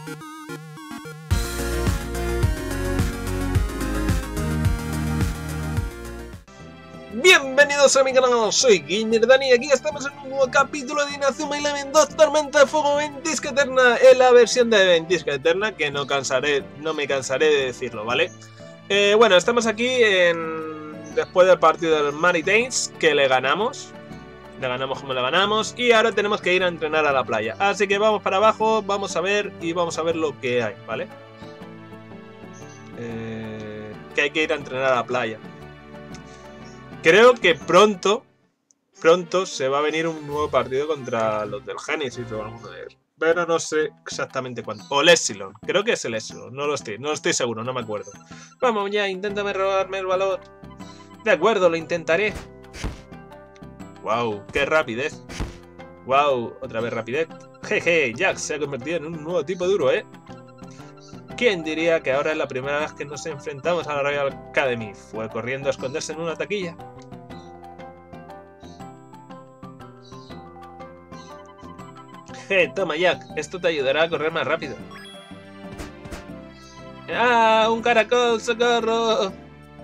Bienvenidos a mi canal, soy Gamer Dani y aquí estamos en un nuevo capítulo de Inazuma Eleven 2 Tormenta de Fuego Ventisca Eterna, en la versión de Ventisca Eterna, que no me cansaré de decirlo, ¿vale? Bueno, estamos aquí después del partido del Maritains, que le ganamos como le ganamos, y ahora tenemos que ir a entrenar a la playa. Así que vamos para abajo, vamos a ver lo que hay, ¿vale? Que hay que ir a entrenar a la playa. Creo que pronto se va a venir un nuevo partido contra los del Genesis o alguno de ellos. Pero no sé exactamente cuándo. O el Epsilon. Creo que es el Epsilon. No lo estoy seguro, no me acuerdo. Vamos ya, inténtame robarme el valor. De acuerdo, lo intentaré. Wow, qué rapidez. Wow, otra vez rapidez. Jeje, Jack se ha convertido en un nuevo tipo duro, ¿eh? ¿Quién diría que ahora es la primera vez que nos enfrentamos a la Royal Academy? Fue corriendo a esconderse en una taquilla. Toma Jack, esto te ayudará a correr más rápido. ¡Ah! ¡Un caracol! ¡Socorro!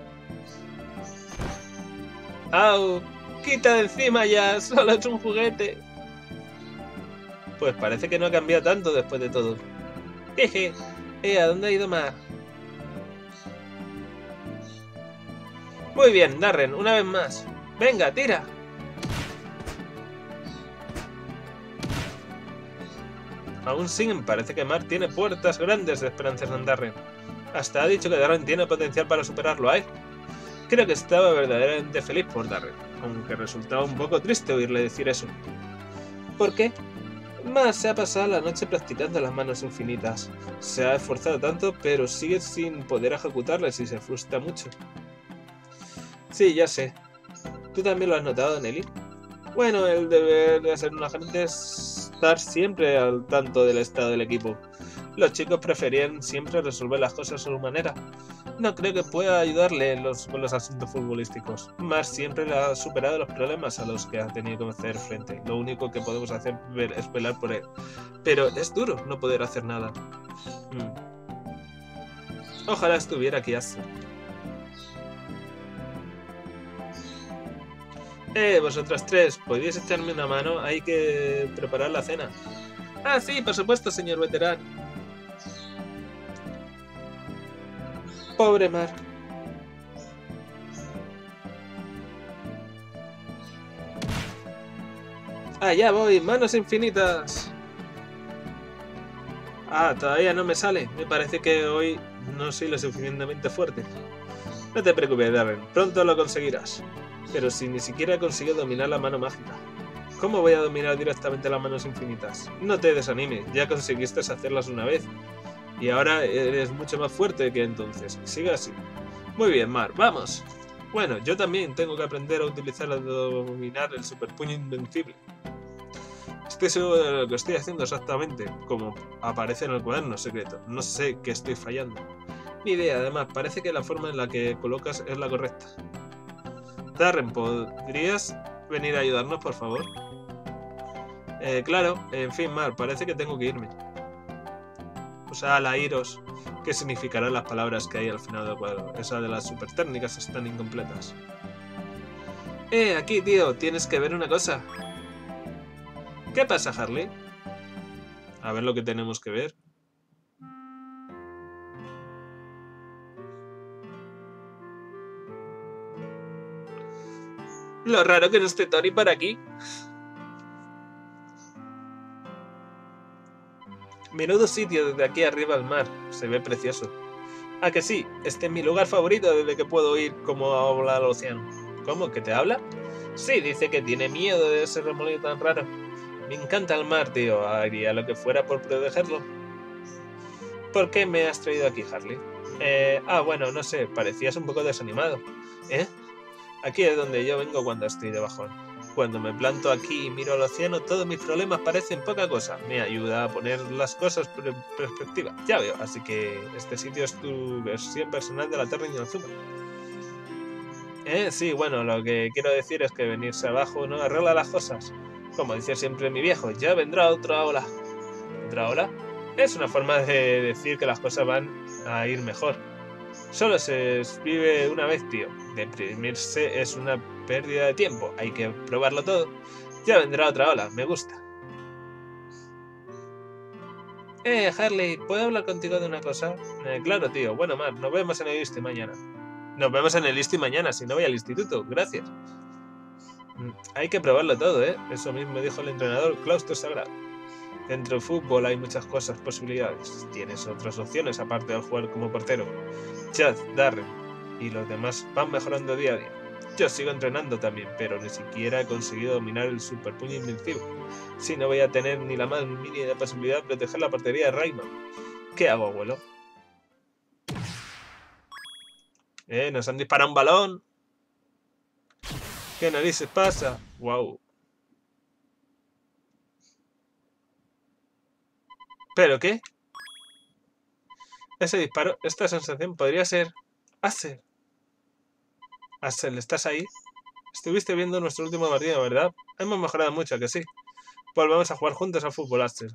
¡Au! ¡Quita de encima ya! ¡Solo es un juguete! Pues parece que no ha cambiado tanto después de todo. Jeje. ¿A dónde ha ido Mar? Muy bien, Darren, una vez más. Venga, tira. Aún siguen, parece que Mar tiene puertas grandes de esperanzas en Darren. Hasta ha dicho que Darren tiene potencial para superarlo a él. Creo que estaba verdaderamente feliz por Darren, aunque resultaba un poco triste oírle decir eso. ¿Por qué? Mar se ha pasado la noche practicando las manos infinitas. Se ha esforzado tanto, pero sigue sin poder ejecutarlas y se frustra mucho. Sí, ya sé. ¿Tú también lo has notado, Nelly? Bueno, el deber de ser un agente es estar siempre al tanto del estado del equipo. Los chicos preferían siempre resolver las cosas a su manera. No creo que pueda ayudarle con los asuntos futbolísticos. Mar siempre le ha superado los problemas a los que ha tenido que hacer frente. Lo único que podemos hacer es velar por él. Pero es duro no poder hacer nada. Ojalá estuviera aquí Astro. Vosotras tres, ¿podríais echarme una mano? Hay que preparar la cena. Ah, sí, por supuesto, señor veterano. Pobre Mar. Ya voy, manos infinitas. Todavía no me sale. Me parece que hoy no soy lo suficientemente fuerte. No te preocupes, Darren, pronto lo conseguirás. Pero si ni siquiera he conseguido dominar la mano mágica. ¿Cómo voy a dominar directamente las manos infinitas? No te desanimes, ya conseguiste hacerlas una vez. Y ahora eres mucho más fuerte que entonces. Sigue así. Muy bien, Mar, ¡vamos! Bueno, yo también tengo que aprender a utilizar dominar el super puño invencible. Estoy seguro de lo que estoy haciendo exactamente, como aparece en el cuaderno secreto. No sé qué estoy fallando. Ni idea, además, parece que la forma en la que colocas es la correcta. Darren, ¿podrías venir a ayudarnos, por favor? Claro, en fin, Mar, parece que tengo que irme. Usa la iros. ¿Qué significarán las palabras que hay al final del cuadro? Esas de las super técnicas están incompletas. Aquí, tío, tienes que ver una cosa. ¿Qué pasa, Harley? A ver lo que tenemos que ver. Lo raro que no esté Tori por aquí. Menudo sitio desde aquí arriba al mar. Se ve precioso. ¿A que sí? Este es mi lugar favorito desde que puedo oír cómo habla el océano. ¿Cómo? ¿Que te habla? Sí, dice que tiene miedo de ese remolino tan raro. Me encanta el mar, tío. Haría lo que fuera por protegerlo. ¿Por qué me has traído aquí, Harley? Bueno, no sé. Parecías un poco desanimado. Aquí es donde yo vengo cuando estoy de bajón. Cuando me planto aquí y miro al océano, todos mis problemas parecen poca cosa. Me ayuda a poner las cosas en perspectiva. Ya veo, así que este sitio es tu versión personal de la Tierra Inazuma. Sí, bueno, lo que quiero decir es que venirse abajo no arregla las cosas. Como dice siempre mi viejo, ya vendrá otra ola. ¿Otra ola? Es una forma de decir que las cosas van a ir mejor. Solo se vive una vez, tío. Deprimirse es una pérdida de tiempo. Hay que probarlo todo. Ya vendrá otra ola. Me gusta. Harley, ¿puedo hablar contigo de una cosa? Claro, tío. Bueno, Mar, nos vemos en el ISTI mañana. Nos vemos en el ISTI mañana, si no voy al instituto. Gracias. Hay que probarlo todo, ¿eh? Eso mismo dijo el entrenador. Claustro sagrado. Dentro del fútbol hay muchas cosas, posibilidades. Tienes otras opciones aparte de jugar como portero. Chad, Darren y los demás van mejorando día a día. Yo sigo entrenando también, pero ni siquiera he conseguido dominar el super puño invencible. Si no voy a tener ni la más mínima posibilidad de proteger la portería de Rayman. ¿Qué hago, abuelo? Nos han disparado un balón. ¿Qué narices pasa? Wow. ¿Pero qué? Ese disparo, esta sensación podría ser... Axel. Axel, ¿estás ahí? Estuviste viendo nuestro último partido, ¿verdad? Hemos mejorado mucho, ¿a que sí? Volvemos a jugar juntos al fútbol, Axel.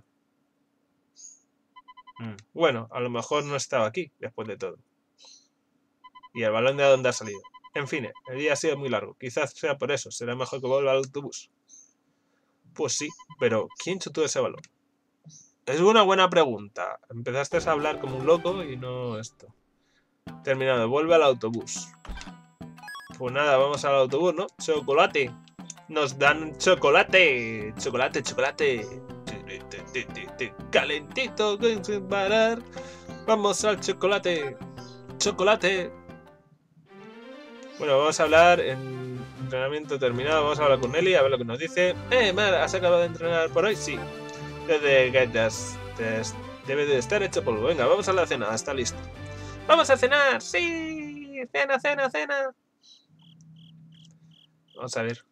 Bueno, a lo mejor no estaba aquí, después de todo. ¿Y el balón de dónde ha salido? En fin, el día ha sido muy largo. Quizás sea por eso. Será mejor que vuelva al autobús. Pues sí, pero ¿quién chutó ese balón? Es una buena pregunta. Empezaste a hablar como un loco y no esto. Terminado, vuelve al autobús. Pues nada, vamos al autobús, ¿no? ¡Chocolate! ¡Nos dan chocolate! ¡Chocolate, chocolate! ¡Calentito, sin parar! ¡Vamos al chocolate! ¡Chocolate! Bueno, vamos a hablar en entrenamiento terminado. Vamos a hablar con Nelly a ver lo que nos dice. Mar, ¿has acabado de entrenar por hoy? Sí. Desde que debe de estar hecho polvo. Venga, vamos a la cena. Está listo. ¡Vamos a cenar! ¡Sí! ¡Cena, cena, cena! Vamos a ver.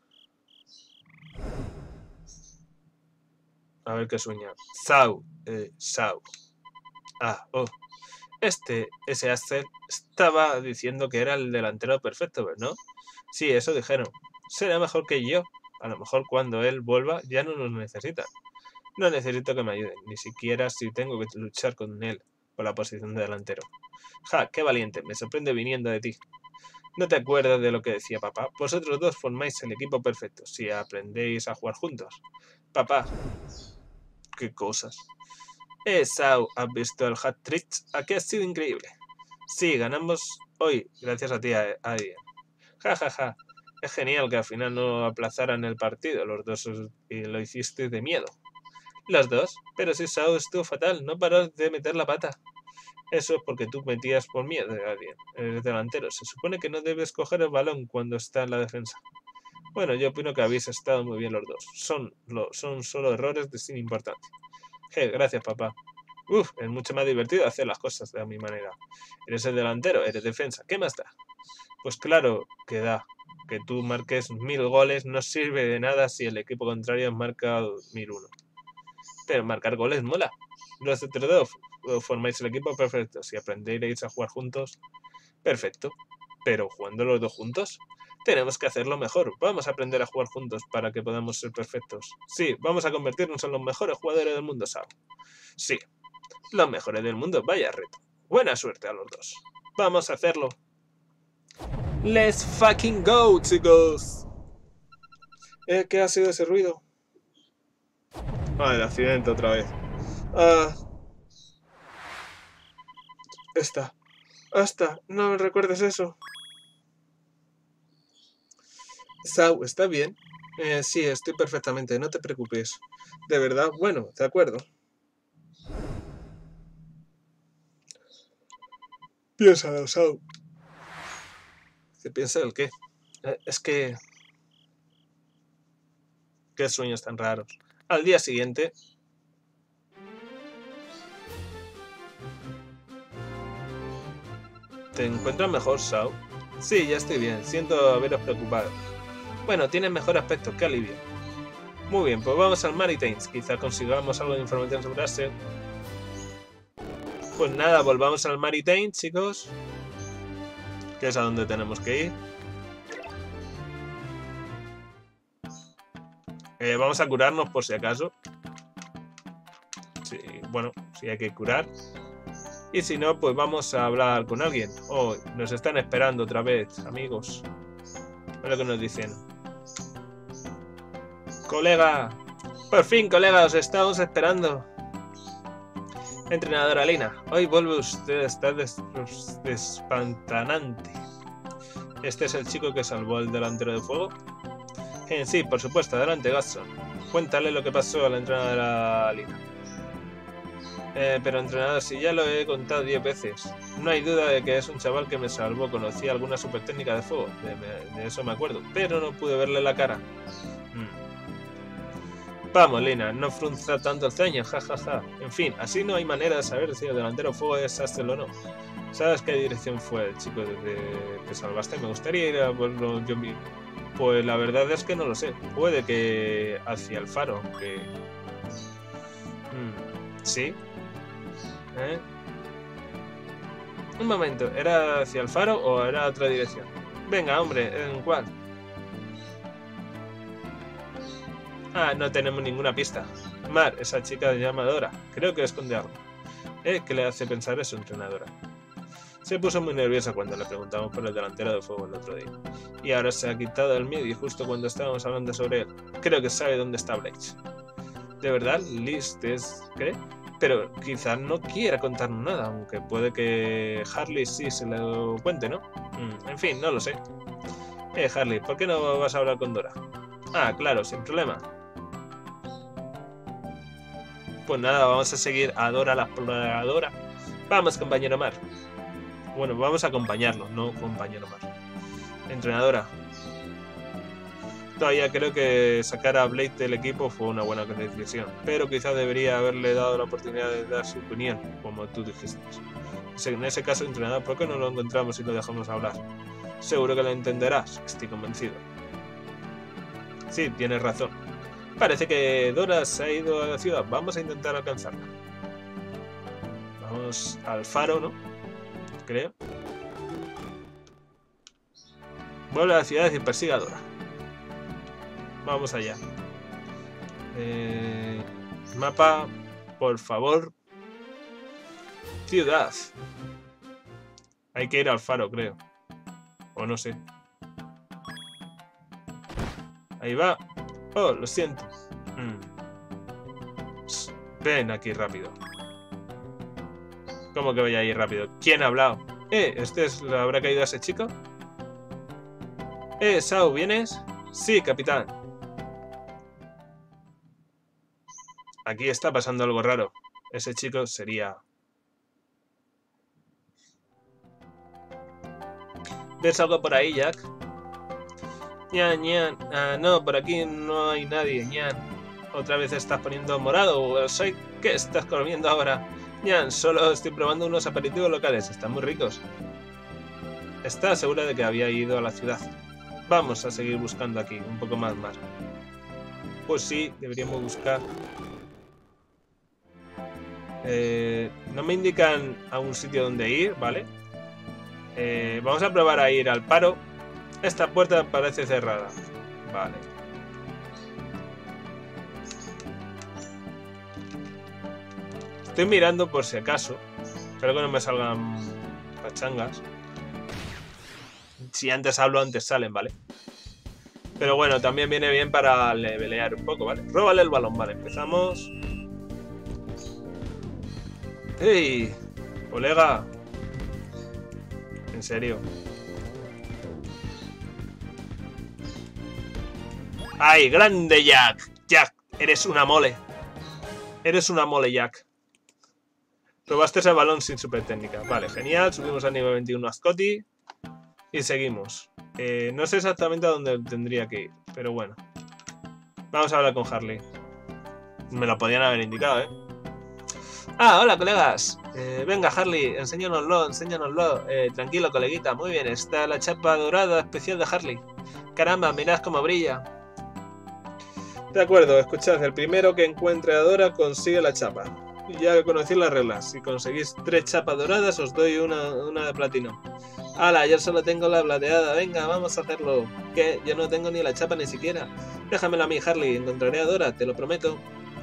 A ver qué sueña. Sau. Sau. Ah, oh. Ese Axel estaba diciendo que era el delantero perfecto, ¿no? Sí, eso dijeron. Será mejor que yo. A lo mejor cuando él vuelva ya no nos necesita. No necesito que me ayuden, ni siquiera si tengo que luchar con él por la posición de delantero. Ja, qué valiente, me sorprende viniendo de ti. ¿No te acuerdas de lo que decía papá? Vosotros dos formáis el equipo perfecto si aprendéis a jugar juntos. Papá, qué cosas. Sau, ¿has visto el hat-trick? Aquí ha sido increíble. Sí, ganamos hoy, gracias a ti, Adrien. Ja, ja, ja. Es genial que al final no aplazaran el partido, los dos, y lo hiciste de miedo. Los dos, pero si Sau estuvo fatal, no paró de meter la pata. Eso es porque tú metías por miedo, Adrien. Eres delantero. Se supone que no debes coger el balón cuando está en la defensa. Bueno, yo opino que habéis estado muy bien los dos. Son solo errores de sin importancia. Gracias, papá. Es mucho más divertido hacer las cosas de mi manera. Eres el delantero, eres defensa. ¿Qué más da? Pues claro que da. Que tú marques 1000 goles no sirve de nada si el equipo contrario marca 1001. Pero marcar goles mola. Los otros dos formáis el equipo perfecto. Si aprenderéis a jugar juntos, perfecto. Pero jugando los dos juntos, tenemos que hacerlo mejor. Vamos a aprender a jugar juntos para que podamos ser perfectos. Sí, vamos a convertirnos en los mejores jugadores del mundo, Sao. Sí, los mejores del mundo. Vaya reto. Buena suerte a los dos. Vamos a hacerlo. Let's fucking go, chicos. ¿Qué ha sido ese ruido? El accidente otra vez. Hasta, no me recuerdes eso. Sau, ¿está bien? Sí, estoy perfectamente, no te preocupes. ¿De verdad? Bueno, de acuerdo. Piénsalo, Sau. ¿Qué piensa del qué? Es que... Qué sueños tan raros. Al día siguiente... ¿Te encuentras mejor, Sau? Sí, ya estoy bien. Siento haberos preocupado. Bueno, tienes mejor aspecto. Qué alivio. Muy bien, pues vamos al Maritains. Quizá consigamos algo de información sobre Axel. Pues nada, volvamos al Maritains, chicos. Que es a donde tenemos que ir. Vamos a curarnos por si acaso. Sí, bueno, si hay que curar. Y si no, pues vamos a hablar con alguien. Oh, nos están esperando otra vez, amigos. A ver lo que nos dicen. Colega. Por fin, colega, os estamos esperando. Entrenadora Lina, hoy vuelve usted a estar despantanante. ¿Este es el chico que salvó al delantero de fuego? Sí, por supuesto, adelante, Gaston. Cuéntale lo que pasó a la entrenadora Lina. Pero entrenador, si ya lo he contado 10 veces. No hay duda de que es un chaval que me salvó. Conocía alguna super técnica de fuego, de eso me acuerdo, pero no pude verle la cara. Vamos, Lina, no frunza tanto el ceño, jajaja. En fin, así no hay manera de saber si el delantero fuego es Astel o no. ¿Sabes qué dirección fue el chico que salvaste? Me gustaría ir a verlo yo mismo. Pues la verdad es que no lo sé. Puede que hacia el faro, aunque... ¿Sí? Un momento, ¿era hacia el faro o era otra dirección? Venga, hombre, ¿en cuál? Ah, no tenemos ninguna pista. Mar, esa chica llamadora, creo que esconde algo. ¿Qué le hace pensar eso, entrenadora? Se puso muy nerviosa cuando le preguntamos por el delantero de fuego el otro día. Y ahora se ha quitado el miedo y justo cuando estábamos hablando sobre él. Creo que sabe dónde está Blaze. ¿De verdad? ¿Liz cree? Pero quizás no quiera contarnos nada, aunque puede que Harley sí se lo cuente, ¿no? En fin, no lo sé. Harley, ¿por qué no vas a hablar con Dora? Ah, claro, sin problema. Pues nada, vamos a seguir a Dora la exploradora. Vamos, compañero Mar. Bueno, vamos a acompañarlo, no compañero Mar. Entrenadora. Todavía creo que sacar a Blade del equipo fue una buena decisión, pero quizás debería haberle dado la oportunidad de dar su opinión, como tú dijiste. En ese caso, entrenador, ¿por qué no lo encontramos y lo dejamos hablar? Seguro que lo entenderás, estoy convencido. Sí, tienes razón. Parece que Dora se ha ido a la ciudad. Vamos a intentar alcanzarla. Vamos al faro, ¿no? Creo. Vuelve a la ciudad y persiga a Dora. Vamos allá. Mapa, por favor. Ciudad. Hay que ir al faro, creo. O no sé. Ahí va. Oh, lo siento. Ven aquí rápido. ¿Cómo que voy a ir rápido? ¿Quién ha hablado? ¿Le habrá caído a ese chico? Sao, ¿vienes? Sí, capitán. Aquí está pasando algo raro. Ese chico sería... ¿Ves algo por ahí, Jack? Ñan, ñan. No, por aquí no hay nadie, ñan. ¿Otra vez estás poniendo morado? ¿Qué estás comiendo ahora? Ñan, solo estoy probando unos aperitivos locales. Están muy ricos. ¿Estás segura de que había ido a la ciudad? Vamos a seguir buscando aquí, un poco más. Pues sí, deberíamos buscar. No me indican a un sitio donde ir, ¿vale? Vamos a probar a ir al paro. Esta puerta parece cerrada. Vale. Estoy mirando por si acaso. Espero que no me salgan pachangas. Si antes hablo, antes salen, ¿vale? Pero bueno, también viene bien para levelear un poco, ¿vale? Róbale el balón, vale. Empezamos. ¡Hey! Colega. En serio. ¡Ay, grande Jack! Jack, eres una mole. Eres una mole, Jack. Robaste ese balón sin super técnica. Vale, genial. Subimos al nivel 21 a Scotty. Y seguimos. No sé exactamente a dónde tendría que ir, pero bueno. Vamos a hablar con Harley. Me lo podían haber indicado, ¿eh? Ah, hola, colegas. Venga, Harley, enséñanoslo. Tranquilo, coleguita. Muy bien, está la chapa dorada especial de Harley. Caramba, mirad cómo brilla. De acuerdo, escuchad. El primero que encuentre a Dora consigue la chapa. Ya conocí las reglas. Si conseguís 3 chapas doradas, os doy una de platino. ¡Hala! Yo solo tengo la plateada. Venga, vamos a hacerlo. ¿Qué? Yo no tengo ni la chapa ni siquiera. Déjamela a mí, Harley. Encontraré a Dora, te lo prometo.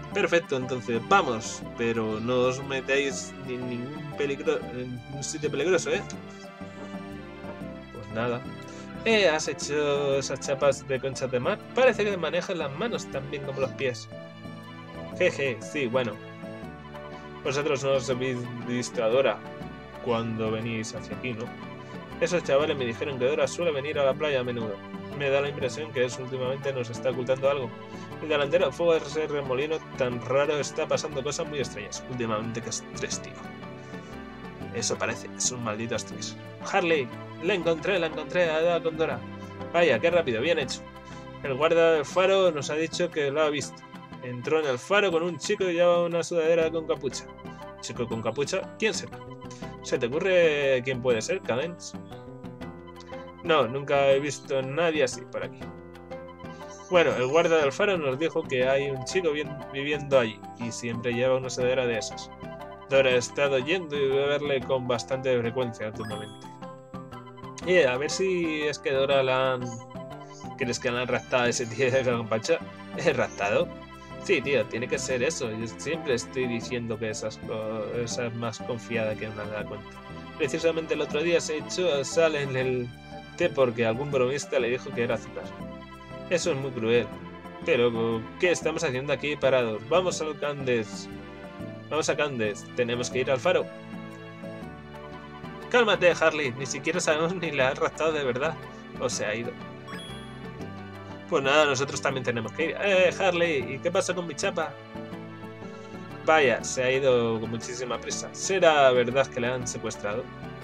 Perfecto, entonces vamos, pero no os metáis en ningún peligro, en un sitio peligroso, ¿eh? Pues nada. ¿Has hecho esas chapas de conchas de mar? Parece que manejas las manos tan bien como los pies. Jeje, sí, bueno. Vosotros no os habéis visto a Dora cuando venís hacia aquí, ¿no? Esos chavales me dijeron que Dora suele venir a la playa a menudo. Me da la impresión que eso últimamente nos está ocultando algo. El delantero de fuego de ese remolino tan raro está pasando cosas muy extrañas. Últimamente, que estrés, tío. Eso parece, es un maldito estrés. Harley, la encontré, ha dado con Dora. Vaya, qué rápido, bien hecho. El guardia del faro nos ha dicho que lo ha visto. Entró en el faro con un chico y llevaba una sudadera con capucha. ¿Chico con capucha? ¿Quién será? ¿Se te ocurre quién puede ser, Cadence? No, nunca he visto a nadie así por aquí. Bueno, el guardia del faro nos dijo que hay un chico viviendo allí y siempre lleva una sudadera de esas. Dora ha estado yendo y verle con bastante frecuencia últimamente. Y a ver si es que Dora la han... ¿Crees que le han raptado a ese tío de capucha? ¿Es raptado? Sí, tío, tiene que ser eso. Yo siempre estoy diciendo que esa es más confiada que una da cuenta. Precisamente el otro día se echó sal en el té porque algún bromista le dijo que era azúcar. Eso es muy cruel. Pero, ¿qué estamos haciendo aquí parados? Vamos al Candes. Vamos a Candes. Tenemos que ir al faro. Cálmate, Harley. Ni siquiera sabemos ni la ha raptado de verdad. O se ha ido. Pues nada, nosotros también tenemos que ir. Harley, ¿y qué pasa con mi chapa? Vaya, se ha ido con muchísima prisa. ¿Será verdad que le han secuestrado?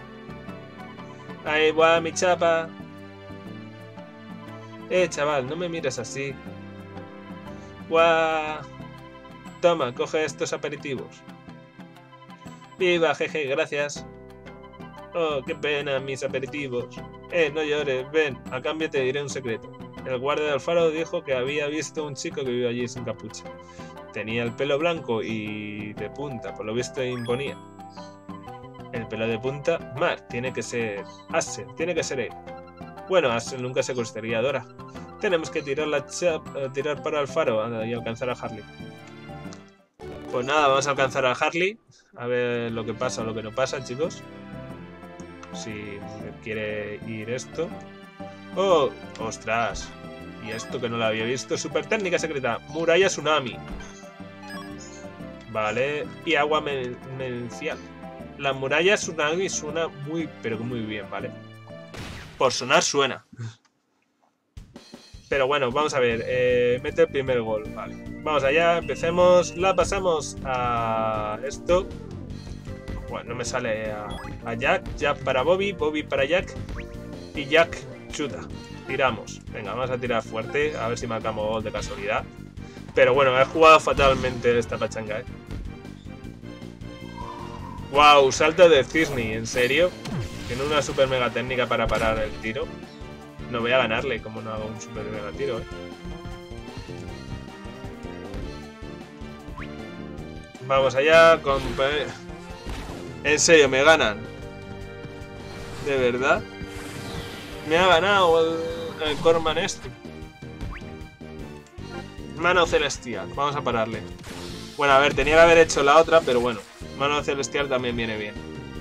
Ahí va mi chapa. Chaval, no me mires así. ¡Guau! Toma, coge estos aperitivos. Viva, jeje, gracias. Oh, qué pena, mis aperitivos. No llores, ven, a cambio te diré un secreto. El guardia del faro dijo que había visto un chico que vive allí sin capucha. Tenía el pelo blanco y de punta, por lo visto imponía. El pelo de punta, Mar, tiene que ser... Axel, tiene que ser él. Bueno, Axel nunca secuestraría a Dora. Tenemos que tirar para el faro y alcanzar a Harley. Pues nada, vamos a alcanzar a Harley. A ver lo que pasa o lo que no pasa, chicos. Si quiere ir esto. ¡Oh! ¡Ostras! Y esto que no lo había visto. Super técnica secreta. Muralla tsunami. Vale. Y agua mencial. La muralla tsunami suena muy, pero muy bien, ¿vale? Por sonar suena. Pero bueno, vamos a ver. Mete el primer gol. Vale. Vamos allá. Empecemos. La pasamos a esto. Bueno, no me sale a Jack. Jack para Bobby. Bobby para Jack. Y Jack chuta. Tiramos. Venga, vamos a tirar fuerte. A ver si marcamos gol de casualidad. Pero bueno, he jugado fatalmente esta pachanga, ¿eh? ¡Wow! Salto de Cisney. ¿En serio? Tiene una super mega técnica para parar el tiro. No voy a ganarle como no hago un super mega tiro, ¿eh? Vamos allá, en serio, me ganan. ¿De verdad? Me ha ganado el Corman este. Mano celestial. Vamos a pararle. Bueno, a ver, tenía que haber hecho la otra, pero bueno. Mano celestial también viene bien.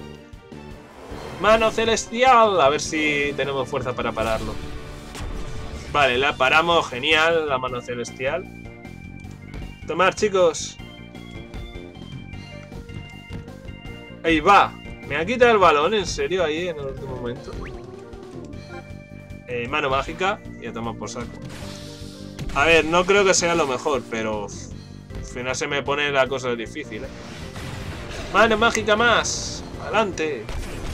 ¡Mano celestial! A ver si tenemos fuerza para pararlo. Vale, la paramos. Genial, la mano celestial. Tomar, chicos. Ahí va. Me ha quitado el balón, en serio, ahí en el último momento. Mano mágica. Y a tomar por saco. A ver, no creo que sea lo mejor, pero... al final se me pone la cosa difícil, ¿eh? Mano mágica más. Adelante.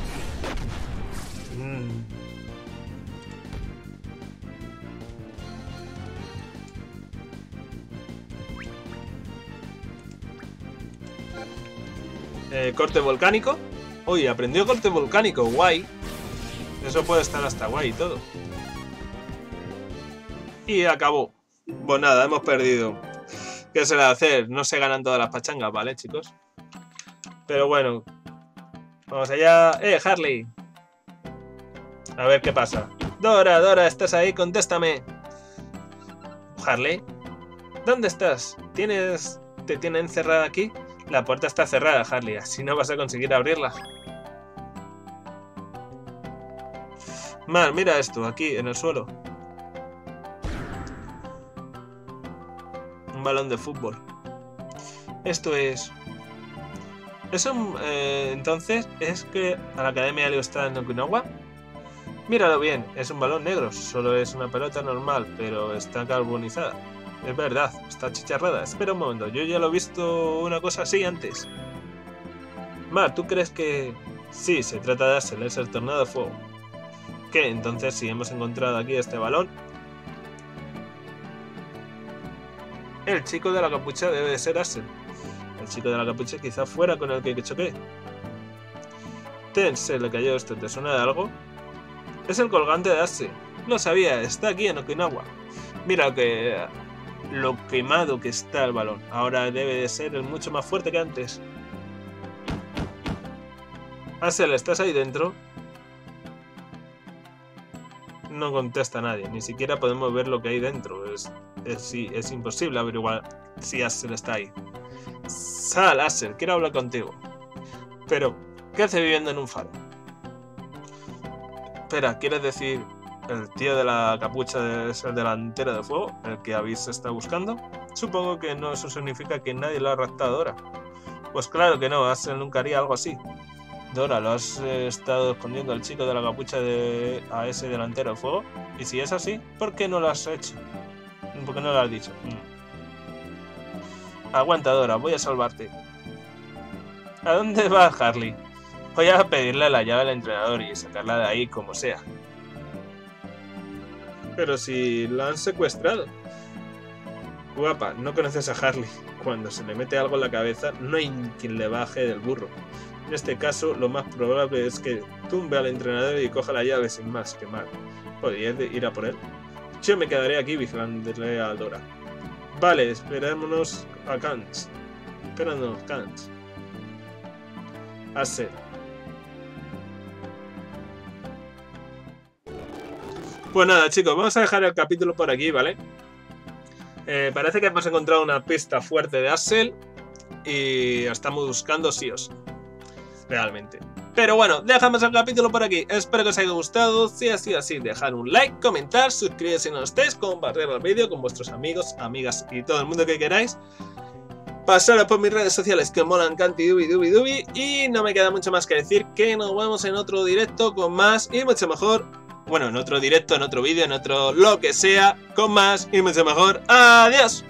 Corte volcánico. Uy, aprendió corte volcánico. Guay. Eso puede estar hasta guay y todo. Y acabó. Pues nada, hemos perdido. ¿Qué se le va a hacer? No se ganan todas las pachangas, ¿vale, chicos? Pero bueno. Vamos allá. Harley. A ver qué pasa. Dora, Dora, ¿estás ahí? Contéstame. Harley. ¿Dónde estás? te tiene encerrada aquí? La puerta está cerrada, Harley, así no vas a conseguir abrirla. Mar, mira esto, aquí, en el suelo. Un balón de fútbol. Esto es... entonces, ¿es que a la Academia Helio está en Okinawa? Míralo bien, es un balón negro, solo es una pelota normal, pero está carbonizada. Es verdad, está chicharrada. Espera un momento, yo ya lo he visto una cosa así antes. Mar, ¿tú crees que...? Sí, se trata de Axel, es el tornado de fuego. ¿Qué? Entonces, si hemos encontrado aquí este balón... El chico de la capucha debe de ser Axel. El chico de la capucha quizá fuera con el que choqué. Ten, se le cayó esto, ¿te suena de algo? Es el colgante de Axel. Lo sabía, está aquí en Okinawa. Mira lo quemado que está el balón. Ahora debe de ser mucho más fuerte que antes. Axel, ¿estás ahí dentro? No contesta nadie, ni siquiera podemos ver lo que hay dentro. Es imposible averiguar si Axel está ahí. Sal, Axel, quiero hablar contigo. Pero, ¿qué hace viviendo en un faro? Espera, ¿quieres decir el tío de la capucha es el delantero de fuego, el que habéis estado buscando? Supongo que no, eso significa que nadie lo ha raptado ahora. Pues claro que no, Axel nunca haría algo así. Dora, ¿lo has estado escondiendo al chico de la capucha a ese delantero de fuego? Y si es así, ¿por qué no lo has hecho? ¿Por qué no lo has dicho? Aguanta, Dora, voy a salvarte. ¿A dónde vas, Harley? Voy a pedirle la llave al entrenador y sacarla de ahí como sea. Pero si la han secuestrado. Guapa, no conoces a Harley. Cuando se le mete algo en la cabeza, no hay quien le baje del burro. En este caso, lo más probable es que tumbe al entrenador y coja la llave sin más que mal. ¿Podrías ir a por él? Yo me quedaré aquí vigilándole a Dora. Vale, esperémonos a Kant. Espéranos, Kant. Axel. Pues nada, chicos, vamos a dejar el capítulo por aquí, ¿vale? Parece que hemos encontrado una pista fuerte de Axel y estamos buscando sí o sí. Realmente. Pero bueno, dejamos el capítulo por aquí. Espero que os haya gustado. Si ha sido así, dejar un like, comentar, suscribiros si no estéis, compartir el vídeo con vuestros amigos, amigas y todo el mundo que queráis. Pasaros por mis redes sociales que molan canti dubi dubi dubi. Y no me queda mucho más que decir que nos vemos en otro directo con más y mucho mejor. Bueno, en otro directo, en otro vídeo, en otro lo que sea, con más y mucho mejor. ¡Adiós!